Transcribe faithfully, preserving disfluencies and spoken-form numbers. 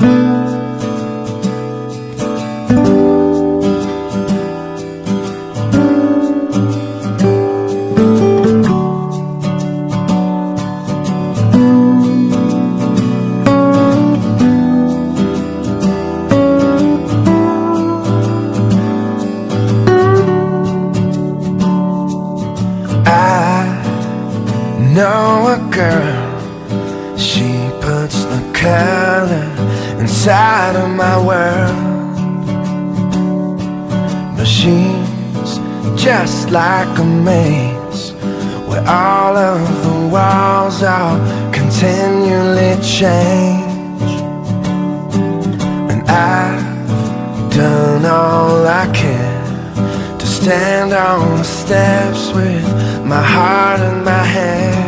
Know a girl, she puts the color inside of my world. But she's just like a maze, where all of the walls are continually change. And I've done all I can to stand on the steps with my heart in my hand.